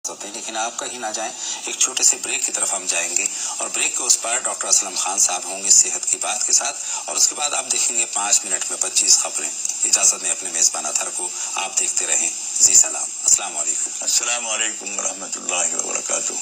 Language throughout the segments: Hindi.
होते हैं, लेकिन आप कहीं ना जाएं। एक छोटे से ब्रेक की तरफ हम जाएंगे और ब्रेक के उस पर डॉक्टर असलम खान साहब होंगे सेहत की बात के साथ, और उसके बाद आप देखेंगे 5 मिनट में 25 खबरें। इजाजत में अपने मेजबान अथर को आप देखते रहें। जी सलाम। अस्सलाम वालेकुम। अस्सलाम वालेकुम रहमतुल्लाहि व बरकातुहू।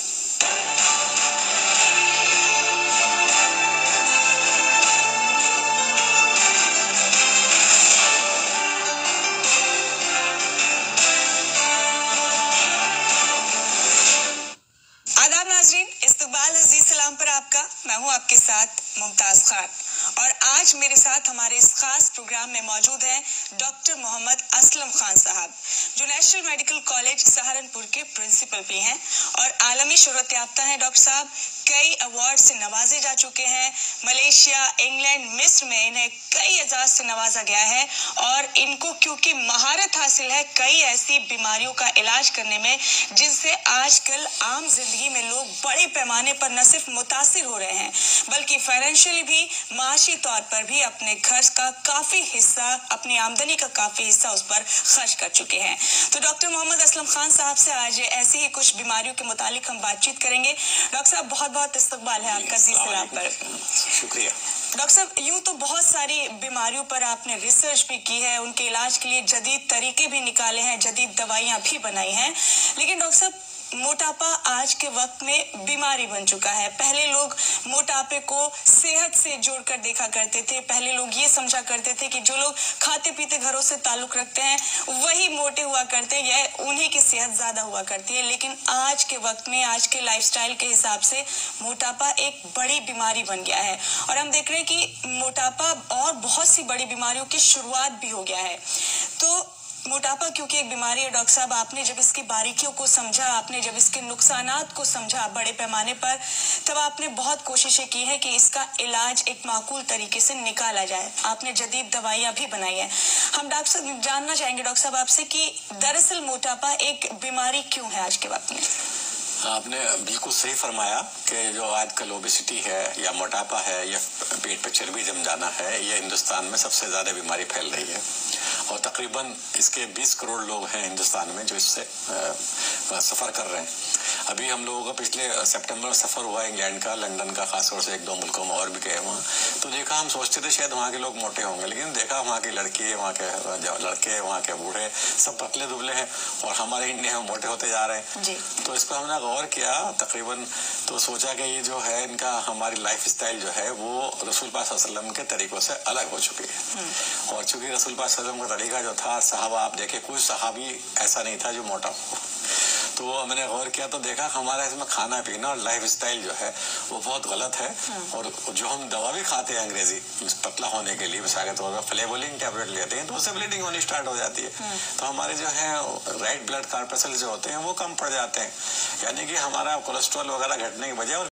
आदाब नाजरीन, इस्तकबाल है जी सलाम पर आपका। मैं हूं आपके साथ मुमताज खान, और आज मेरे साथ हमारे इस खास प्रोग्राम में मौजूद हैं डॉक्टर मोहम्मद असलम खान साहब, जो नेशनल मेडिकल कॉलेज सहारनपुर के प्रिंसिपल भी हैं और आलमी शोहरत याफ्ता हैं। डॉक्टर साहब कई अवार्ड से नवाजे जा चुके हैं। मलेशिया, इंग्लैंड, मिस्र में इन्हें कई एजाज से नवाजा गया है, और इनको क्योंकि महारत हासिल है कई ऐसी बीमारियों का इलाज करने में जिनसे आजकल आम जिंदगी में लोग बड़े पैमाने पर न सिर्फ मुतासिर हो रहे हैं, बल्कि फाइनेंशियली भी, माशी तौर पर भी अपने खर्च का काफी हिस्सा, अपनी आमदनी का काफी हिस्सा उस पर खर्च कर चुके हैं। तो डॉक्टर मोहम्मद असलम खान साहब से आज ऐसी ही कुछ बीमारियों के मुतालिक हम बातचीत करेंगे। डॉक्टर साहब बहुत बहुत इस्तकबाल है आपका जी सलाम पर। शुक्रिया। डॉक्टर साहब यूं तो बहुत सारी बीमारियों पर आपने रिसर्च भी की है, उनके इलाज के लिए जदीद तरीके भी निकाले हैं, जदीद दवाइयां भी बनाई हैं, लेकिन डॉक्टर साहब मोटापा आज के वक्त में बीमारी बन चुका है। पहले लोग मोटापे को सेहत से जोड़कर देखा करते थे। पहले लोग ये समझा करते थे कि जो लोग खाते पीते घरों से ताल्लुक रखते हैं वही मोटे हुआ करते हैं, या उन्हीं की सेहत ज्यादा हुआ करती है। लेकिन आज के वक्त में, आज के लाइफस्टाइल के हिसाब से मोटापा एक बड़ी बीमारी बन गया है, और हम देख रहे हैं कि मोटापा और बहुत सी बड़ी बीमारियों की शुरुआत भी हो गया है। तो मोटापा क्योंकि एक बीमारी है डॉक्टर साहब, आपने जब इसकी बारीकियों को समझा, आपने जब इसके नुकसानात को समझा बड़े पैमाने पर, तब आपने बहुत कोशिशें की है कि इसका इलाज एक माकूल तरीके से निकाला जाए। आपने जदीद दवाइयां भी बनाई हैं। हम डॉक्टर साहब जानना चाहेंगे डॉक्टर साहब आपसे कि दरअसल मोटापा एक बीमारी क्यों है आज के वक्त में? आपने बिल्कुल सही फरमाया कि जो आजकल ओबेसिटी है या मोटापा है या पेट पे चर्बी जम जाना है, ये हिंदुस्तान में सबसे ज़्यादा बीमारी फैल रही है, और तकरीबन इसके 20 करोड़ लोग हैं हिंदुस्तान में जो इससे सफ़र कर रहे हैं। अभी हम लोगों का पिछले सितंबर में सफ़र हुआ इंग्लैंड का, लंदन का, खासतौर से 1-2 मुल्कों में और भी गए वहाँ, तो देखा, हम सोचते थे शायद वहाँ के लोग मोटे होंगे, लेकिन देखा वहाँ की लड़की, वहाँ के लड़के, वहाँ के बूढ़े सब पतले दुबले हैं, और हमारे इंडिया में मोटे होते जा रहे हैं जी। तो इस पर हमने गौर किया तकरीबन, तो सोचा कि ये जो है इनका हमारी लाइफ स्टाइल जो है वो रसूल पाक सल्लल्लाहु अलैहि वसल्लम के तरीकों से अलग हो चुकी है। और चूंकि रसूल पाक सल्लल्लाहु अलैहि वसल्लम का तरीका जो था, सहाबा आप देखे कोई सहाबी ऐसा नहीं था जो मोटा हो। तो मैंने गौर किया तो देखा हमारा इसमें खाना पीना और लाइफ स्टाइल जो है वो बहुत गलत है, और जो हम दवा भी खाते हैं अंग्रेजी पतला होने के लिए, मिसाल के तौर पर फ्लेबोलिन टैबलेट लेते हैं तो उससे ब्लीडिंग होनी स्टार्ट हो जाती है। तो हमारे जो है राइट ब्लड कॉर्पस्कल्स जो होते हैं वो कम पड़ जाते हैं, यानी कि हमारा कोलेस्ट्रॉल वगैरह घटने की वजह